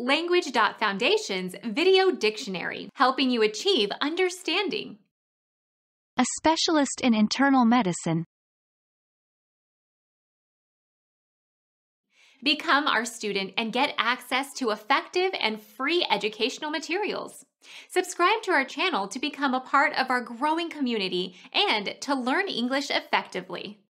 Language.Foundation's Video Dictionary, helping you achieve understanding. A specialist in internal medicine. Become our student and get access to effective and free educational materials. Subscribe to our channel to become a part of our growing community and to learn English effectively.